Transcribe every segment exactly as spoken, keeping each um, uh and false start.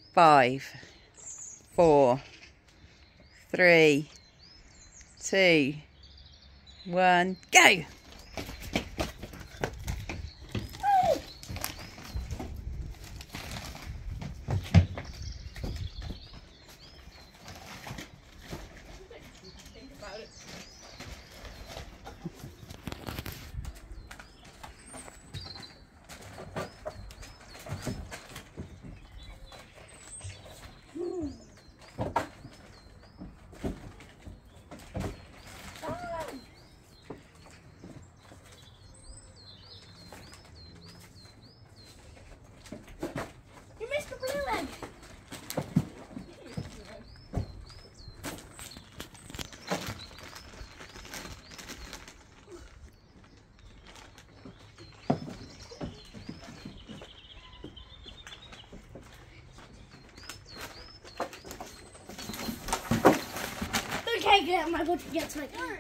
Five, four, three, two, one, go! Okay, I'm not going to get to my car.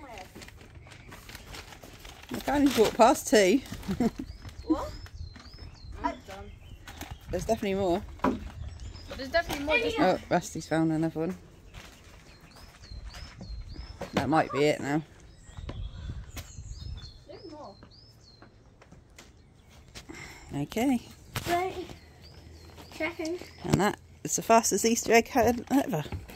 I can't even walk past two. What? I'm done. There's definitely more. But there's definitely more. Just Oh, Rusty's found another one. That might be it now. There's more. Okay. Right. Checking. And that is the fastest Easter egg hunt ever.